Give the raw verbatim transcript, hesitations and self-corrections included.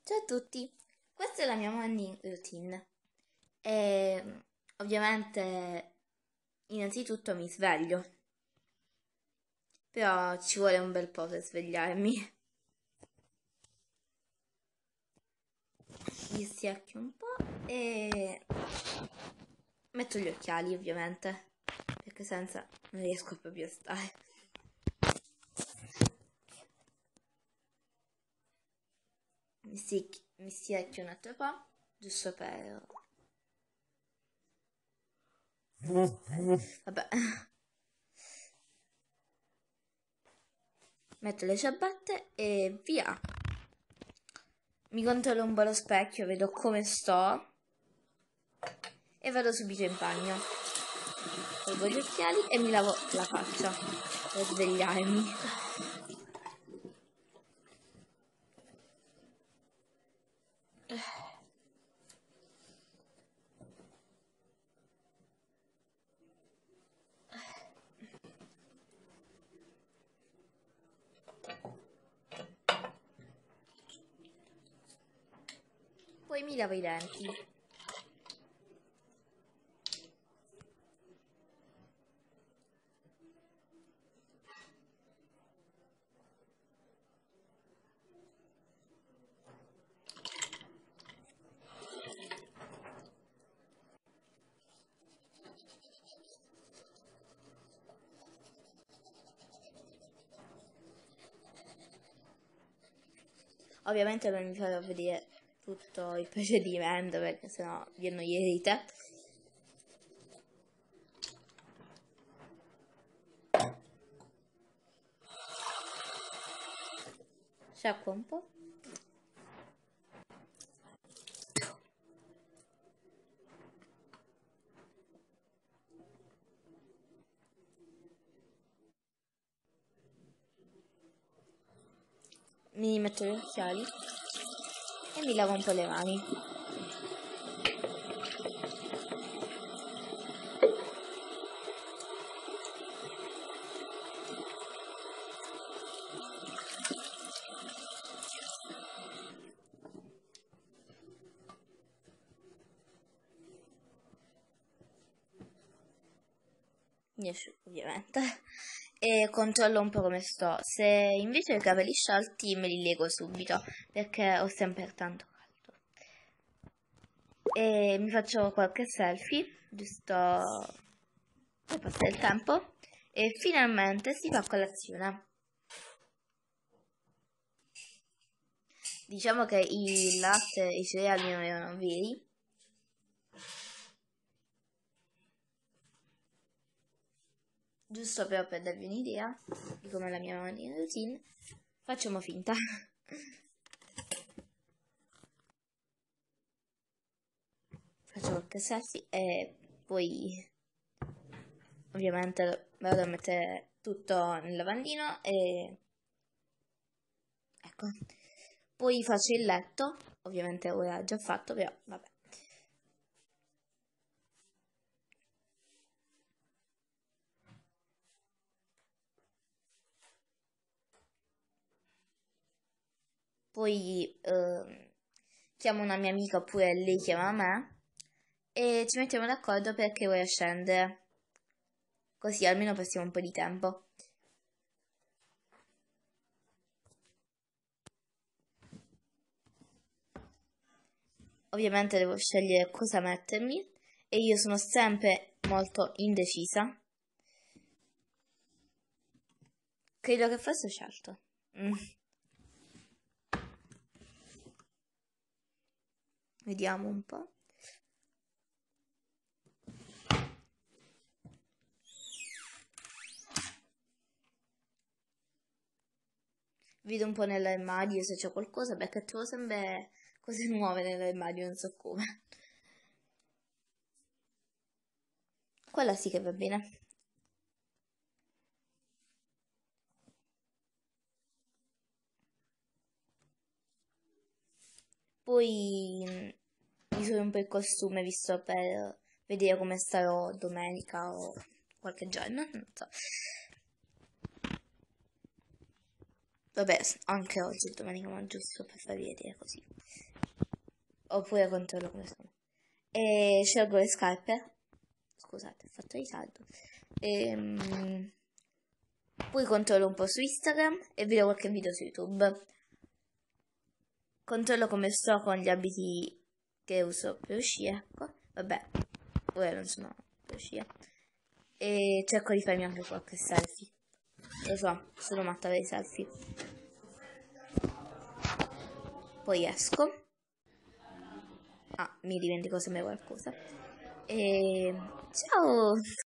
Ciao a tutti, questa è la mia morning routine e ovviamente innanzitutto mi sveglio, però ci vuole un bel po' per svegliarmi. Mi schiacchio un po' e metto gli occhiali ovviamente, perché senza non riesco proprio a stare. Mi, stick- mi schiacchio un altro po', giusto per... Vabbè. Metto le ciabatte e via. Mi controllo un po' allo specchio, vedo come sto e vado subito in bagno. Tolgo gli occhiali e mi lavo la faccia per svegliarmi. Poi mi lavo i denti. Ovviamente non vi farò vedere tutto il procedimento perché sennò vi annoierete. Sciacquo un po'. Mi metto gli occhiali e mi lavo un po' le mani. Mi asciugo ovviamente e controllo un po' come sto. Se invece ho i capelli sciolti me li lego subito perché ho sempre tanto caldo. E mi faccio qualche selfie giusto per passare il tempo e finalmente si fa colazione. Diciamo che il latte e i cereali non erano veri. Giusto però per darvi un'idea di come è la mia morning routine, facciamo finta. Faccio qualche selfie e poi ovviamente vado a mettere tutto nel lavandino e ecco. Poi faccio il letto, ovviamente ora già fatto, però vabbè. Poi ehm, chiamo una mia amica oppure lei chiama me e ci mettiamo d'accordo perché vuoi scendere. Così almeno passiamo un po' di tempo. Ovviamente devo scegliere cosa mettermi e io sono sempre molto indecisa. Credo che forse ho scelto. Mm. Vediamo un po'. Vedo un po' nell'armadio se c'è qualcosa perché trovo sempre cose nuove nell'armadio, non so come. Quella sì che va bene. Poi mm, mi sono un po' il costume visto per vedere come starò domenica o qualche giorno, non so. Vabbè, anche oggi è domenica, ma giusto per farvi vedere così. Oppure controllo come sono. E scelgo le scarpe. Scusate, ho fatto ritardo. E, poi controllo un po' su Instagram e vedo qualche video su YouTube. Controllo come sto con gli abiti che uso per uscire. Ecco. Vabbè, ora non sono per uscire. E cerco di farmi anche qualche selfie. Lo so, sono matta per i selfie. Poi esco. Ah, mi dimentico sempre qualcosa. E ciao!